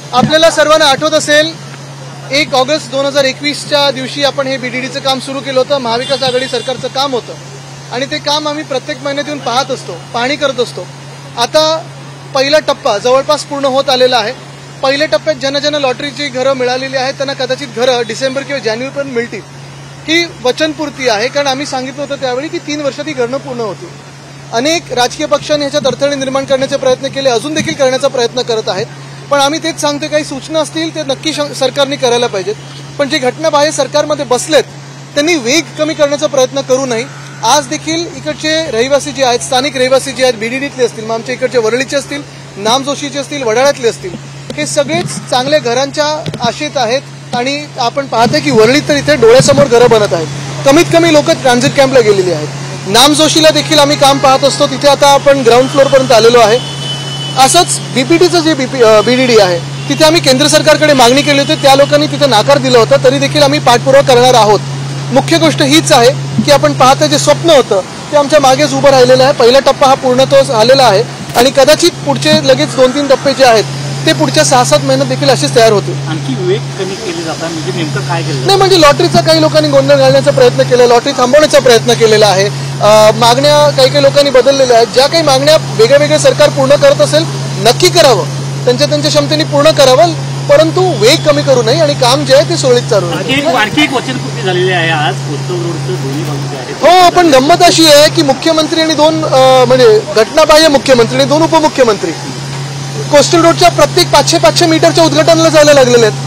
आपल्याला सर्वांना आठवत असेल 1 ऑगस्ट 2021च्या दिवशी आपण हे बीडीडीचं काम सुरू केलं होतं. महाविकास आघाडी सरकारचं काम होतं आणि ते काम आम्ही प्रत्येक महिन्यात येऊन पाहत असतो, पाहणी करत असतो. आता पहिला टप्पा जवळपास पूर्ण होत आलेला आहे. पहिल्या टप्प्यात ज्यांना लॉटरीची घरं मिळालेली आहेत त्यांना कदाचित घरं डिसेंबर किंवा जानेवारीपर्यंत मिळतील. ही वचनपूर्ती आहे, कारण आम्ही सांगितलं होतं त्यावेळी की 3 वर्षात ही घरं पूर्ण होतील. अनेक राजकीय पक्षांनी ह्याच्यात अडथळे निर्माण करण्याचे प्रयत्न केले, अजून देखील करण्याचा प्रयत्न करत आहेत. पण आम्ही तेच सांगतो, काही सूचना असतील ते नक्की सरकारने करायला पाहिजेत. पण जे घटनाबाह्य सरकारमध्ये बसलेत त्यांनी वेग कमी करण्याचा प्रयत्न करू नये. आज देखील इकडचे रहिवासी जे आहेत, स्थानिक रहिवासी जे आहेत, बीडीडीतले असतील, मग आमच्या इकडचे वरळीचे असतील, नामजोशीचे असतील, वडाळ्यातले असतील, हे सगळेच चांगल्या घरांच्या आशेत आहेत. आणि आपण पाहतोय की वरळीत तर इथे डोळ्यासमोर घरं बनत आहेत. कमीत कमी लोक ट्रान्झिट कॅम्पला गेलेली आहेत. नामजोशीला देखील आम्ही काम पाहत असतो, तिथे आता आपण ग्राउंड फ्लोअरपर्यंत आलेलो आहे. असंच बीपीटीचं जे बीडीडी आहे तिथे आम्ही केंद्र सरकारकडे मागणी केली होती, त्या लोकांनी तिथे नाकार दिला होता. तरी देखील आम्ही पाठपुरावा करणार आहोत. मुख्य गोष्ट हीच आहे की आपण पाहता जे स्वप्न होतं ते आमच्या मागेच उभं राहिलेलं आहे. पहिला टप्पा हा पूर्णत्व झालेला आहे आणि कदाचित पुढचे लगेच 2-3 टप्पे जे आहेत ते पुढच्या 6-7 महिन्यात देखील असेच तयार होतील. आणखी वेग कमी केले जातात म्हणजे नेमकं काय केलं? नाही, म्हणजे लॉटरीचा काही लोकांनी गोंधळ घालण्याचा प्रयत्न केला, लॉटरी थांबवण्याचा प्रयत्न केलेला आहे. मागण्या काही लोकांनी बदललेल्या आहेत. ज्या काही मागण्या वेगळे सरकार पूर्ण करत असेल नक्की करावं, त्यांच्या क्षमतेने पूर्ण करावं, परंतु वेग कमी करू नये आणि काम जे आहे ते सुरळीत चालू आणखी एक वचनपूर्ती झालेली आहे आज कोस्टल रोडचं दोन्ही बाजू. हो, पण गंमत अशी आहे की मुख्यमंत्री आणि 2 म्हणजे घटनाबाह्य मुख्यमंत्री आणि 2 उपमुख्यमंत्री कोस्टल रोडच्या प्रत्येक 500 मीटरच्या उद्घाटनाला जायला लागलेले आहेत.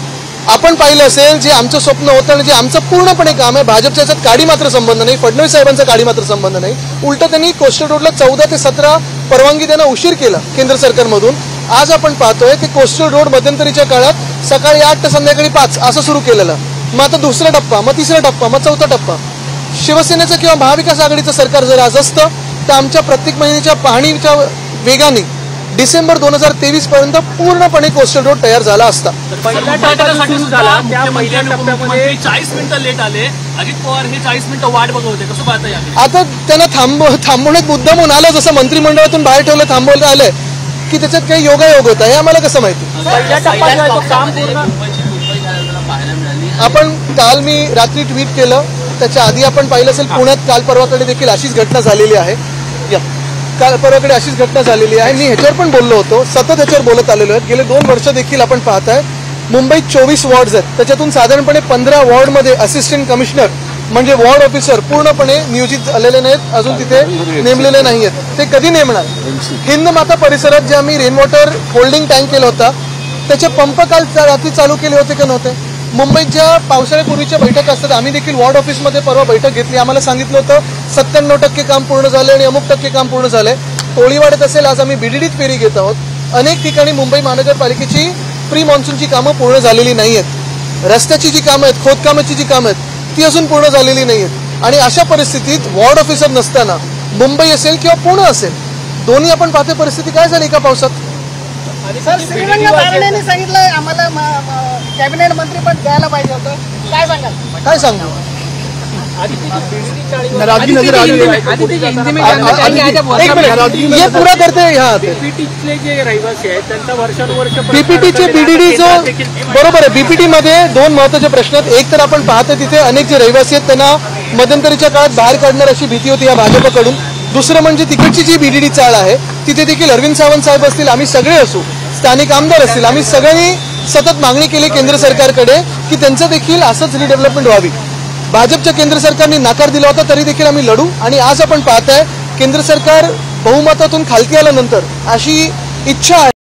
आपण पाहिलं असेल जे आमचं स्वप्न होतं आणि जे आमचं पूर्णपणे काम आहे, भाजपच्या याच्यात काडी मात्र संबंध नाही, फडणवीस साहेबांचा काडी मात्र संबंध नाही. उलट त्यांनी कोस्टल रोडला 14 ते 17 परवानगी देणं उशीर केला केंद्र सरकारमधून. आज आपण पाहतोय ते कोस्टल रोड मध्यंतरीच्या काळात सकाळी 8 ते संध्याकाळी 5 असं सुरू केलेलं. मग आता 2रा टप्पा, मग 3रा टप्पा, मग 4था टप्पा. शिवसेनेचं किंवा महाविकास आघाडीचं सरकार जर आज असतं तर आमच्या प्रत्येक महिन्याच्या पाहणीच्या वेगाने डिसेंबर 2023 पर्यंत पूर्णपणे कोस्टल रोड तयार झाला असता. 40 मिनिटं लेट आले. अजित पवार हे 40 मिनिटं वाट बघत होते, कसं पाहता येईल? आता त्यांना थांबवण्यात मुद्दामून आलं, जसं मंत्रिमंडळातून बाहेर ठेवलं थांबवलं आलंय की त्याच्यात काही योगायोग होता हे आम्हाला कसं माहिती? आपण काल मी रात्री ट्विट केलं, त्याच्या आधी आपण पाहिलं असेल पुण्यात काल परवाकडे देखील अशीच घटना झालेली आहे. काल परवाकडे अशीच घटना झालेली आहे. मी ह्याच्यावर पण बोललो होतो, सतत ह्याच्यावर बोलत आलेलो आहे. गेले 2 वर्ष देखील आपण पाहताय मुंबईत 24 वॉर्ड्स आहेत, त्याच्यातून साधारणपणे 15 वॉर्डमध्ये असिस्टंट कमिशनर म्हणजे वॉर्ड ऑफिसर पूर्णपणे नियोजित झालेले नाहीत, अजून तिथे नेमलेले नाही आहेत. ते कधी नेमणार? हिंद माता परिसरात जे आम्ही रेन वॉटर होल्डिंग टँक केला होता त्याचे पंप काल रात्री चालू केले होते का नव्हते? मुंबईत ज्या पावसाळ्यापूर्वीच्या बैठका असतात, आम्ही देखील वॉर्ड ऑफिसमध्ये परवा बैठक घेतली. आम्हाला सांगितलं होतं 97% काम पूर्ण झाले आणि अमुक टक्के काम पूर्ण झालंय. टोळीवाड्यात असेल, आज आम्ही बीडीडीत फेरी घेत आहोत. अनेक ठिकाणी मुंबई महानगरपालिकेची प्री मान्सूनची कामं पूर्ण झालेली नाही आहेत. रस्त्याची जी कामं आहेत, खोदकामाची जी कामं आहेत ती अजून पूर्ण झालेली नाही आहेत. आणि अशा परिस्थितीत वॉर्ड ऑफिसर नसताना मुंबई असेल किंवा पुणे असेल, दोन्ही आपण पाहते परिस्थिती काय झाली एका पावसात. सांगितलं आम्हाला कॅबिनेट मंत्री पण द्यायला पाहिजे होतं, काय सांगाल? काय सांगू? पुरा करते बीपीटीचे बीडीडी जो बरोबर आहे. बीपीटी मध्ये 2 महत्वाचे प्रश्न आहेत. एक तर आपण पाहतो तिथे अनेक जे रहिवासी आहेत त्यांना मध्यंतरीच्या काळात बाहेर काढणार अशी भीती होती या भाजपकडून. दुसरं म्हणजे तिकडची जी बीडीडी चाळ आहे तिथे देखील अरविंद सावंत साहेब असतील, आम्ही सगळे असू, स्थानिक आमदार असतील, आम्ही सगळ्यांनी सतत मागणी केली केंद्र सरकारकडे की त्यांचं देखील असंच रिडेव्हलपमेंट व्हावी. भाजपच्या केंद्र सरकारने नकार दिला होता, तरी देखील आम्ही लढू. आणि आज आपण पाहताय केंद्र सरकार बहुमतातून खालती आल्यानंतर अशी इच्छा आहे